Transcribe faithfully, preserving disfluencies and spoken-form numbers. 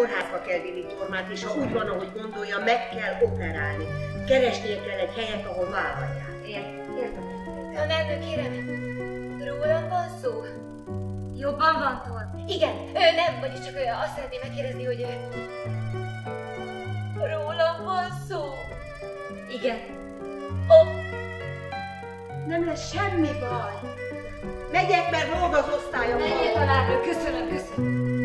kórházba kell vinni Tormát, és ha úgy van, ahogy gondolja, meg kell operálni. Keresnie kell egy helyet, ahol vállalják. Ért, értem. Tanárnő, kérem, rólam van szó? Jobban van, Torm? Igen, ő nem, vagyis csak ő, azt szeretném megkérdezni, hogy ő... Rólam van szó? Igen. Ó. Nem lesz semmi baj. Megyek, mert ród az osztályom. Menjél, tanárnő, köszönöm, köszönöm.